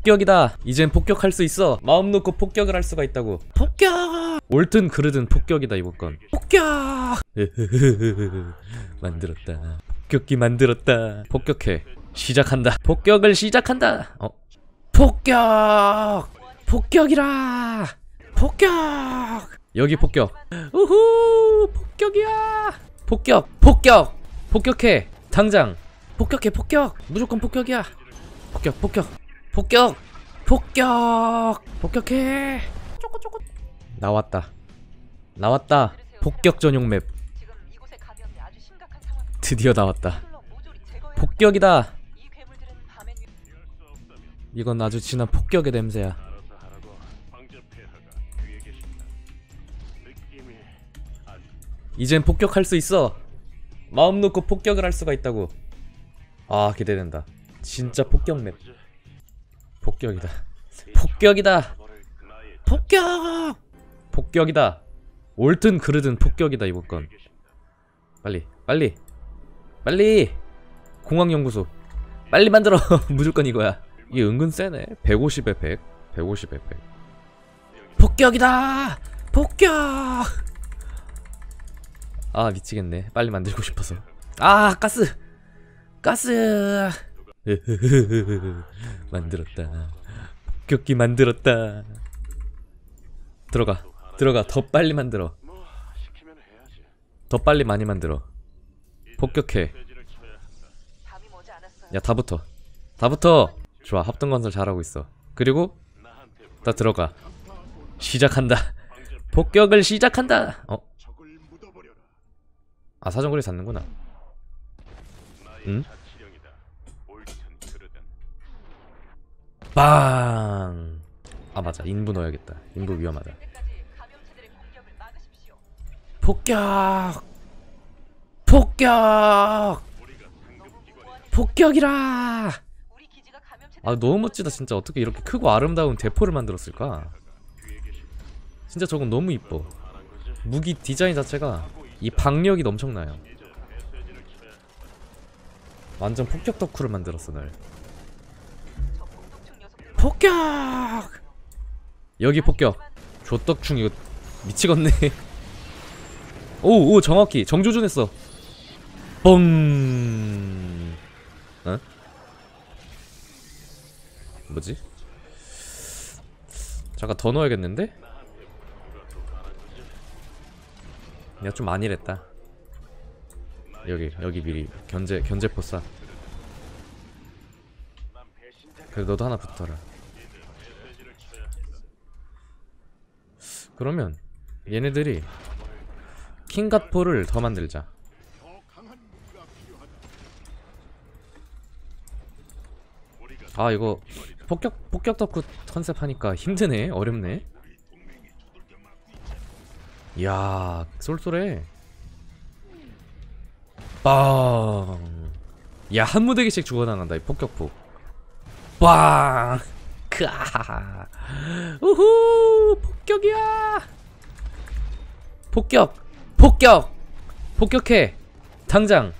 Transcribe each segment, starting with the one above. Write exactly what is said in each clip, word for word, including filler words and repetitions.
폭격이다. 이젠 폭격할 수 있어. 마음 놓고 폭격을 할 수가 있다고. 폭격. 옳든 그르든 폭격이다 이번 건. 폭격. 만들었다. 폭격기 만들었다. 폭격해. 시작한다. 폭격을 시작한다. 어. 폭격. 폭격이라. 폭격. 여기 폭격. 우후. 폭격이야. 폭격. 폭격. 폭격해. 당장. 폭격해. 폭격. 무조건 폭격이야. 폭격. 폭격. 폭격. 폭격. 폭격해. 나왔다. 나왔다. 폭격 전용 맵. 드디어 나왔다. 폭격이다. 이건 아주 진한 폭격의 냄새야. 이젠 폭격할 수 있어. 마음 놓고 폭격을 할 수가 있다고. 아, 기대된다. 진짜 폭격 맵. 폭격이다. 폭격이다. 폭격. 폭격이다. 옳든 그르든 폭격이다 이번 건. 빨리 빨리 빨리. 공항연구소 빨리 만들어. 무조건 이거야. 이게 은근 세네. 백오십에 백. 백오십에 백. 폭격이다. 폭격. 아, 미치겠네. 빨리 만들고 싶어서. 아, 가스. 가스. 만들었다. 폭격기 만들었다. 들어가. 들어가. 더 빨리 만들어. 더 빨리 많이 만들어. 폭격해. 야, 다 붙어. 다 붙어. 좋아. 합동건설 잘하고 있어. 그리고 다 들어가. 시작한다. 폭격을 시작한다. 어? 아, 사정거리 쌓는구나. 응? 빵! 아, 맞아. 인부 넣어야겠다. 인부 위험하다. 폭격! 폭격! 폭격이라! 아, 너무 멋지다. 진짜 어떻게 이렇게 크고 아름다운 대포를 만들었을까? 진짜 저건 너무 이뻐. 무기 디자인 자체가 이 박력이 엄청나요. 완전 폭격 덕후를 만들었어 날. 폭격! 여기 폭격. 조떡충 이거 미치겠네. 오오 정확히 정조준했어. 뻥. 어? 뭐지? 잠깐 더 넣어야겠는데? 야, 좀 안일했다. 여기 여기 미리 견제 견제포 쏴. 그래, 너도 하나 붙어라. 그러면 얘네들이 킹갓포를 더 만들자. 아, 이거 폭격 폭격 덕후 컨셉 하니까 힘드네. 어렵네. 이야, 쏠쏠해. 빵. 야, 한 무대기씩 죽어나간다 이 폭격포. 빵. 크아. 우후. 폭격이야. 폭격. 폭격. 폭격해. 당장.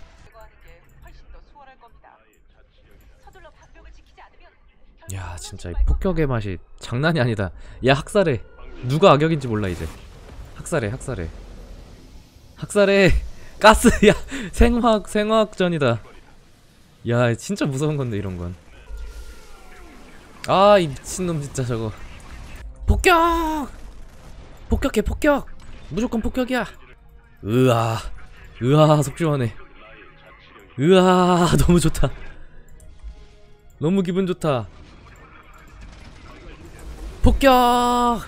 야, 진짜 이 폭격의 맛이 장난이 아니다. 야, 학살해. 누가 악역인지 몰라 이제. 학살해, 학살해. 학살해. 가스. 야, 생화학 생화학전이다. 야, 진짜 무서운 건데 이런 건. 아, 이 미친놈 진짜 저거. 폭격! 폭격해, 폭격! 무조건 폭격이야. 으아. 으아, 속 시원해. 으아, 너무 좋다. 너무 기분 좋다. 폭격!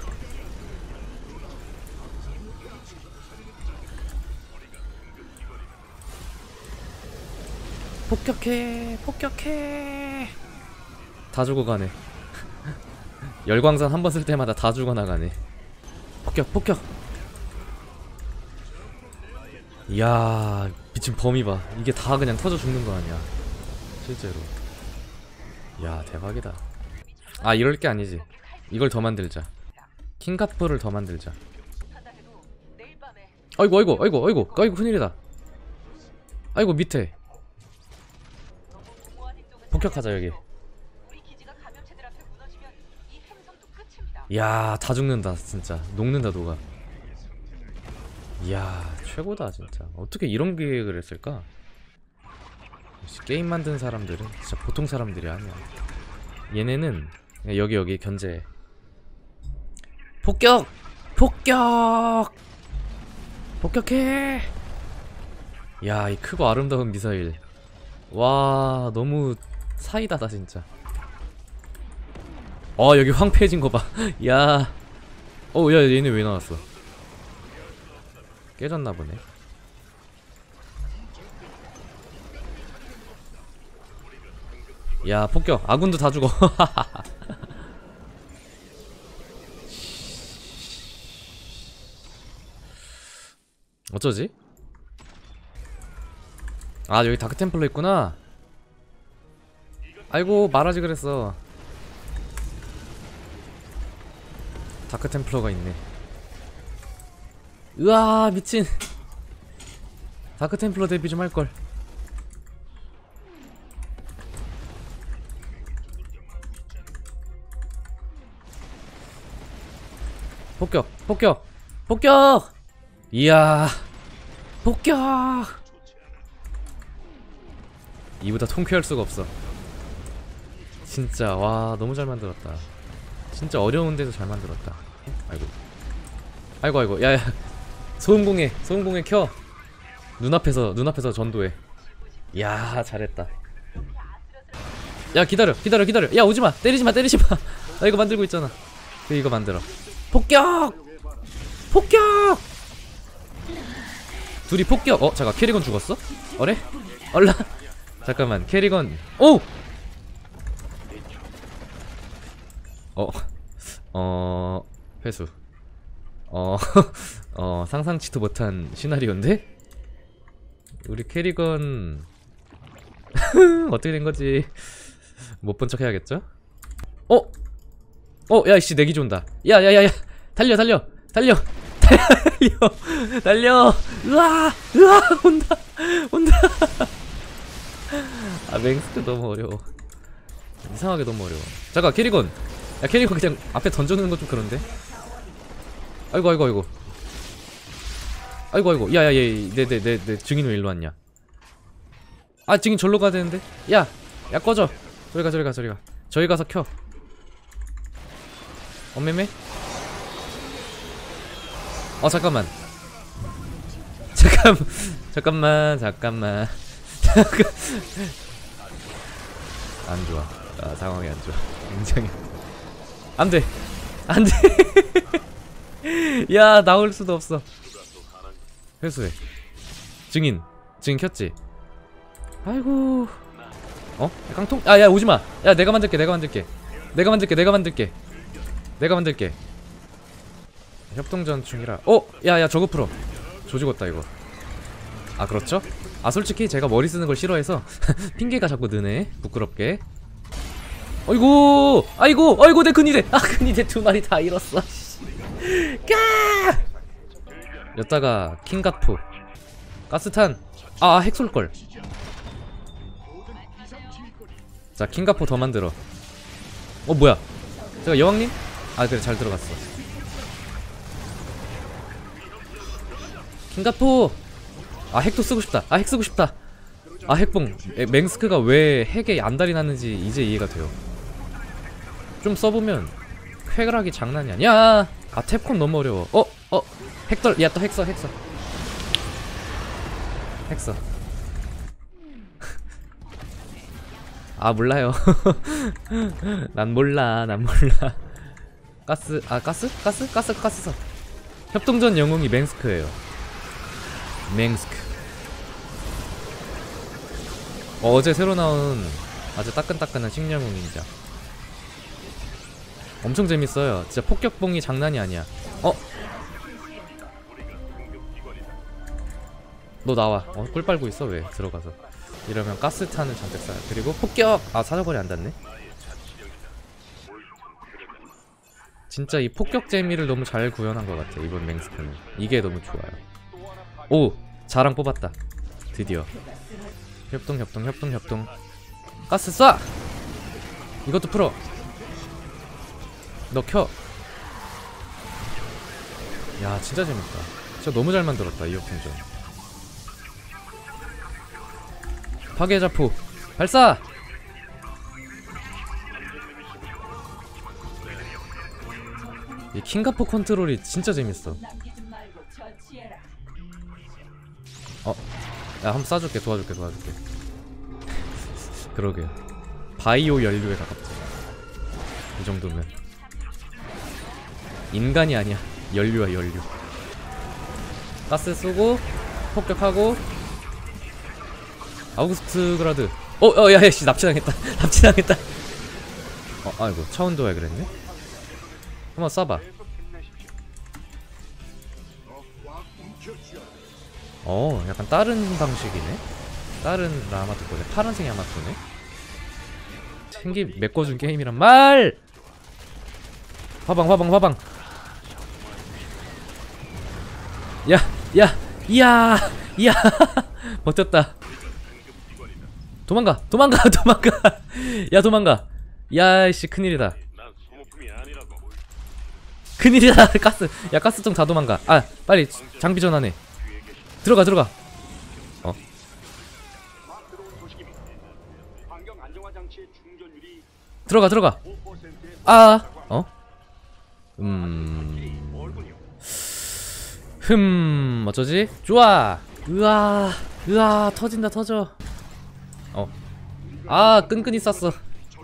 폭격해, 폭격해. 다 죽어가네. 열광산 한 번 쓸 때마다 다 죽어나가네. 폭격, 폭격. 이야, 미친 범위 봐. 이게 다 그냥 터져 죽는 거 아니야 실제로. 야, 대박이다. 아, 이럴 게 아니지. 이걸 더 만들자. 킹카프를 더 만들자. 아이고 아이고 아이고 아이고 아이고 큰일이다. 아이고 밑에 폭격하자. 여기 야, 다 죽는다 진짜. 녹는다 녹아. 이야, 최고다 진짜. 어떻게 이런 계획을 했을까? 게임 만든 사람들은 진짜 보통 사람들이 아니야. 얘네는 여기 여기 견제. 폭격! 폭격! 폭격해! 야, 이 크고 아름다운 미사일. 와, 너무 사이다다 진짜. 어, 여기 황폐해진 거 봐. 야. 어, 야, 얘네 왜 나왔어? 깨졌나 보네. 야, 폭격. 아군도 다 죽어. 어쩌지? 아, 여기 다크템플러 있구나. 아이고, 말하지 그랬어. 다크템플러가 있네. 으아, 미친. 다크템플러 데뷔 좀 할걸. 폭격, 폭격, 폭격! 이야, 폭격! 이보다 통쾌할 수가 없어. 진짜, 와, 너무 잘 만들었다. 진짜 어려운데도 잘 만들었다. 아이고, 아이고, 아이고, 야야, 소음공해, 소음공해 켜. 눈앞에서, 눈앞에서 전도해. 야, 잘했다. 야, 기다려, 기다려, 기다려. 야, 오지마, 때리지마, 때리지마. 나 이거 만들고 있잖아. 그 이거 만들어. 폭격! 폭격! 둘이 폭격! 어? 잠깐, 캐리건 죽었어? 어래? 얼라? 잠깐만, 캐리건. 오! 어, 어, 회수. 어, 어, 상상치도 못한 시나리오인데? 우리 캐리건 어떻게 된 거지? 못 본 척 해야겠죠? 어? 어, 야, 이씨, 내기 좋은다. 야, 야, 야, 야, 달려, 달려, 달려, 달려, 달려. 으아, 으아, 온다, 온다. 아, 맹스크 너무 어려워. 이상하게 너무 어려워. 잠깐, 캐리건. 야, 캐리건 그냥 앞에 던져놓는 거 좀 그런데? 아이고, 아이고, 아이고. 아이고, 아이고. 야, 야, 얘, 내, 내, 내, 내 증인 왜 일로 왔냐? 아, 증인 절로 가야 되는데? 야, 야, 꺼져. 저리 가, 저리 가, 저리 가. 저기 가서 켜. 어메메? 어, 잠깐만. 잠깐, 잠깐만, 잠깐만. 잠깐. 안 좋아. 아, 상황이 안 좋아. 굉장히. 안 돼. 안 돼. 야, 나올 수도 없어. 회수해. 증인. 증인 켰지? 아이고. 어? 깡통? 아, 야, 오지마. 야, 내가 만들게, 내가 만들게. 내가 만들게, 내가 만들게. 내가 만들게. 협동전충이라. 어? 야, 야, 저거 풀어. 조지겠다, 이거. 아, 그렇죠? 아, 솔직히 제가 머리 쓰는 걸 싫어해서 핑계가 자꾸 느네. 부끄럽게. 어이구! 아이고! 어이구, 내 근위대! 아, 근위대 두 마리 다 잃었어. 까! 여따가 킹가프 가스탄. 아, 핵 쏠걸. 자, 킹가프 더 만들어. 어, 뭐야? 제가 여왕님? 아, 그래, 잘 들어갔어. 킹가프! 아, 핵도 쓰고 싶다. 아, 핵 쓰고 싶다. 아, 핵봉. 에, 맹스크가 왜 핵에 안달이 났는지 이제 이해가 돼요. 좀 써보면 쾌락이 장난이 아니야. 아, 탭콘 너무 어려워. 어? 어? 핵덜. 야, 또 핵 써, 핵 써. 핵 써. 아, 몰라요. 난 몰라, 난 몰라. 가스, 아, 가스? 가스? 가스, 가스 써. 협동전 영웅이 맹스크예요. 맹스크. 어, 어제 새로 나온 아주 따끈따끈한 식량용 닌자. 엄청 재밌어요. 진짜 폭격봉이 장난이 아니야. 어? 너 나와. 어? 꿀 빨고 있어? 왜? 들어가서. 이러면 가스탄을 잔뜩 쏴요. 그리고 폭격! 아, 사정거리 안 닿네? 진짜 이 폭격 재미를 너무 잘 구현한 것 같아, 이번 맹스크는. 이게 너무 좋아요. 오! 자랑 뽑았다. 드디어. 협동, 협동, 협동, 협동. 가스 쏴! 이것도 풀어. 너 켜. 야 진짜 재밌다. 진짜 너무 잘 만들었다 이 역풍전. 파괴자포 발사! 이 킹가포 컨트롤이 진짜 재밌어. 어? 야 한번 쏴줄게. 도와줄게 도와줄게. 그러게 바이오 연료에 가깝지. 이 정도면 인간이 아니야. 연료야 연료. 가스 쏘고 폭격하고. 아우구스트 그라드. 어, 어, 야, 야, 씨, 납치당했다. 납치당했다. 어, 아이고, 차원도 왜 그랬네? 한번 쏴봐. 어, 약간 다른 방식이네? 다른 라마토코네. 파란색 야마토네? 챙기 메꿔준 게임이란 말! 화방, 화방, 화방. 야, 야, 이야, 이야. 버텼다. 도망가, 도망가, 도망가. 야, 도망가. 야이씨, 큰일이다. 큰일이다. 가스. 야, 가스통 다 도망가. 아, 빨리 장비 전환해. 들어가, 들어가. 어? 들어가, 들어가. 아, 어? 음. 흠, 어쩌지? 좋아. 으아, 으아, 터진다, 터져. 어. 아, 끈끈이 쌌어.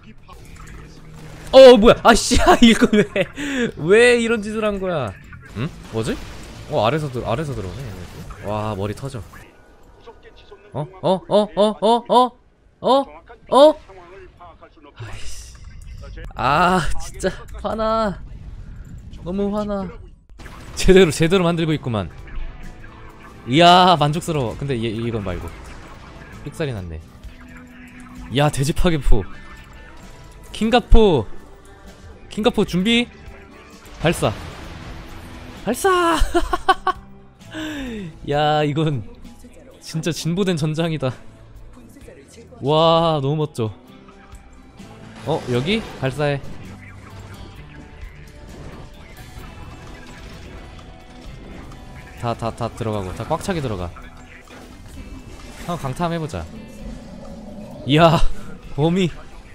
어, 뭐야? 아씨, 아, 이거 왜, 왜 이런 짓을 한 거야? 응? 뭐지? 어, 아래서 들, 아래서 들어오네. 와, 머리 터져. 어, 어, 어, 어, 어, 어, 어, 어? 아이씨. 아, 진짜 화나. 너무 화나. 제대로 제대로 만들고 있구만. 이야, 만족스러워. 근데 얘, 이건 말고 삑살이 났네. 야, 돼지 파괴포. 킹가포. 킹가포 준비. 발사. 발사. 야, 이건 진짜 진보된 전장이다. 와, 너무 멋져. 어, 여기 발사해. 다 다 다 들어가고 다 꽉 차게 들어가. 한번 강타 해보자. 이야, 범위.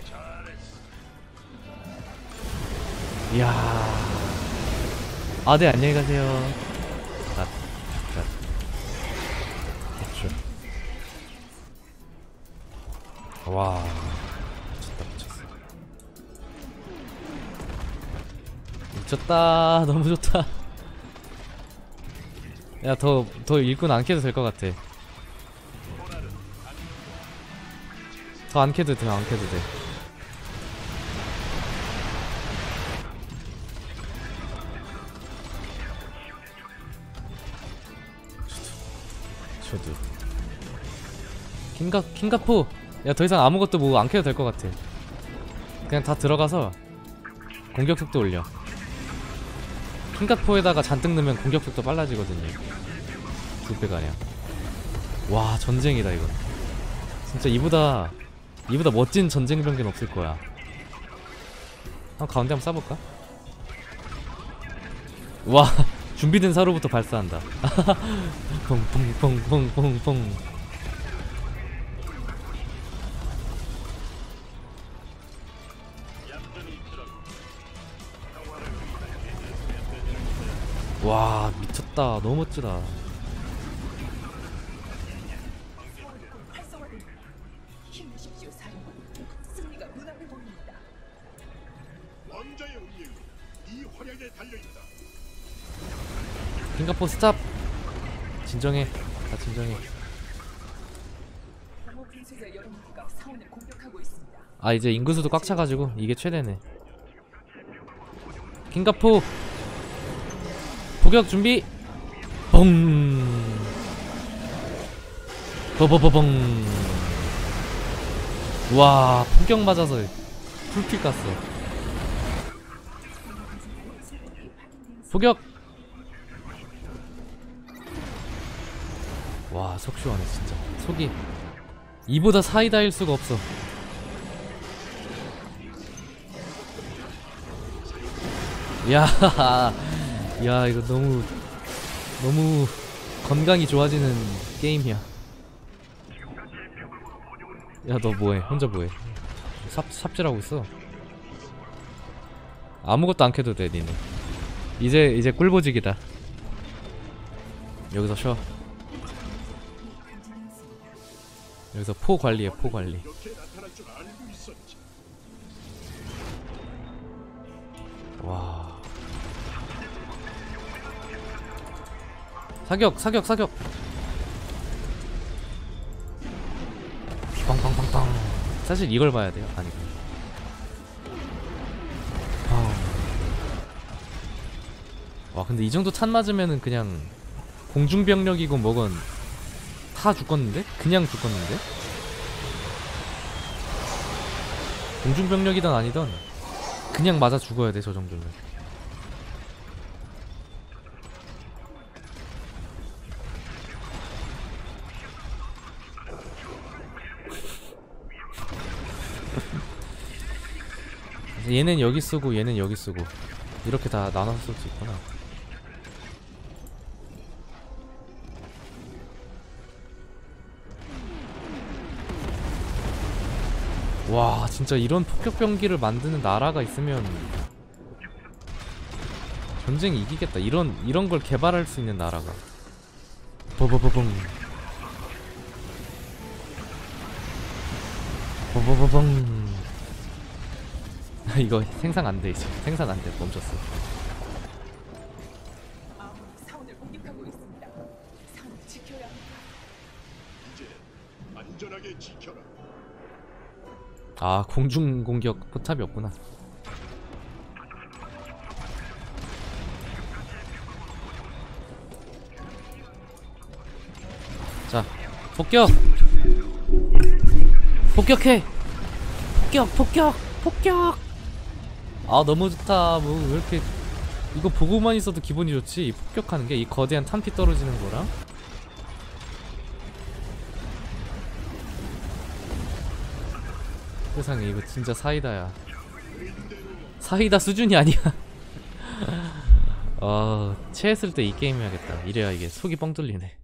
이야. 아, 네, 안녕히 가세요. 아, 자, 그렇죠. 와, 미쳤다, 미쳤어. 미쳤다, 너무 좋다. 야, 더, 더 일꾼 안 캐도 될 것 같아. 더 안 캐도 돼, 안 캐도 돼. 저도. 킹가, 킹가포! 야, 더 이상 아무것도 뭐 안 캐도 될 것 같아. 그냥 다 들어가서 공격 속도 올려. 킹가포에다가 잔뜩 넣으면 공격 속도 빨라지거든요. 두 배가량. 와, 전쟁이다 이거. 진짜 이보다 이보다 멋진 전쟁 병기는 없을 거야. 한번 가운데 한번 쏴볼까? 와, 준비된 사로부터 발사한다. 퐁퐁퐁퐁퐁퐁. 와, 미쳤다. 너무 멋지다. 킹가포 스탑. 진정해. 다 진정해. 아, 이제 인구수도 꽉 차가지고 이게 최대네. 킹가포 포격 준비. 뻥. 버버버벙. 와, 폭격 맞아서 풀피 깠어. 포격. 와, 속 시원해 진짜. 속이 이보다 사이다일 수가 없어. 야, 야, 이거 너무 너무 건강이 좋아지는 게임이야. 야 너 뭐해? 혼자 뭐해? 삽, 삽질하고 있어. 아무것도 안 켜도 돼 니네. 이제 이제 꿀보직이다. 여기서 쉬어. 여기서 포 관리해. 포 관리. 와. 사격 사격 사격. 빵빵빵빵. 사실 이걸 봐야 돼요. 아니. 아. 와 근데 이 정도 탄 맞으면은 그냥 공중병력이고 뭐건 다 죽겠는데? 그냥 죽겠는데? 공중병력이든 아니든 그냥 맞아 죽어야 돼 저 정도면. 얘는 여기 쓰고 얘는 여기 쓰고 이렇게 다 나눠서 쓸 수 있구나. 와 진짜 이런 폭격병기를 만드는 나라가 있으면 전쟁 이기겠다. 이런 이런 걸 개발할 수 있는 나라가. 버버버벙 버버버벙. 이거 생산 안 돼 이제. 생산 안 돼. 멈췄어. 사원을 공격하고 있습니다. 사원을 지켜야 합니다. 이제 안전하게 지켜라. 아 공중 공격 포탑이 없구나. 자 폭격. 폭격해. 폭격 폭격 폭격. 아 너무 좋다. 뭐 왜 이렇게 이거 보고만 있어도 기분이 좋지. 이 폭격하는 게 이 거대한 탄피 떨어지는 거랑. 세상에 이거 진짜 사이다야. 사이다 수준이 아니야. 어 체했을 때 이 게임 해야겠다. 이래야 이게 속이 뻥 뚫리네.